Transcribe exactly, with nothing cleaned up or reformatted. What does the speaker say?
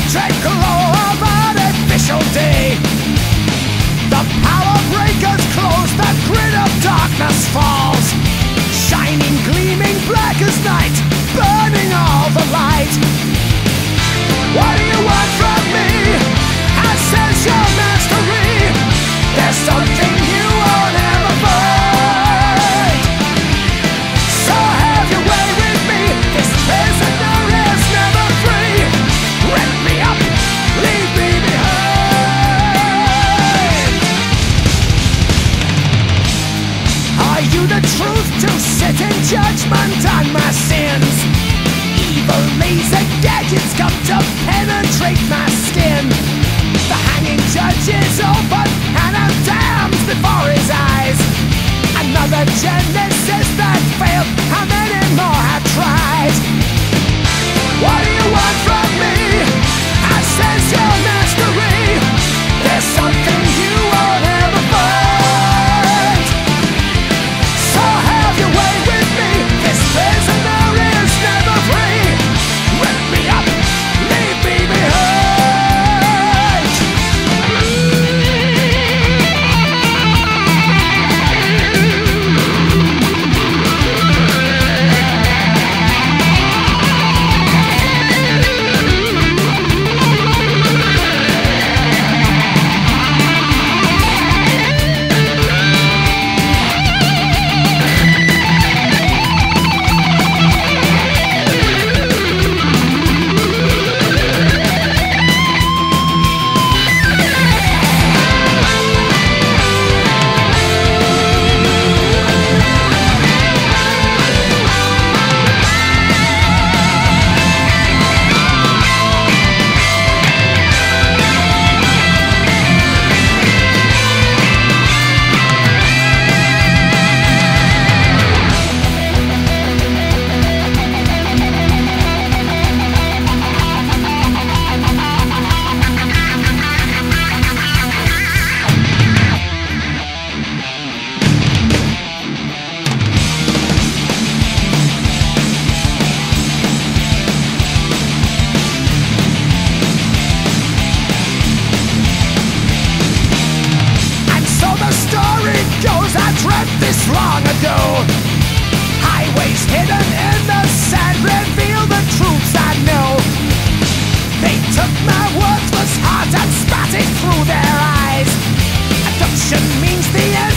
dread glow of artificial day. The power breakers close, the grid of darkness falls, shining, gleaming black as night, burning all the light. What do you want from me? I sense your mastery. There's something you won't ever find. So have your way with me. This prisoner is never free. Rip me up, leave me behind. Are you the truth to sit in judgment on my sins? Evil laser gadgets come to penetrate my skin. The hanging judge is open and I'm damned before his eyes. Another genesis that failed, how many more have tried? What do you want from me? I sense your mastery. There's something you won't ever find. So have your way with me. This prisoner is never free. Rip me up, leave me behind. Long ago, highways hidden in the sand reveal the truths I know. They took my worthless heart and spat it through their eyes. Adoption means the end.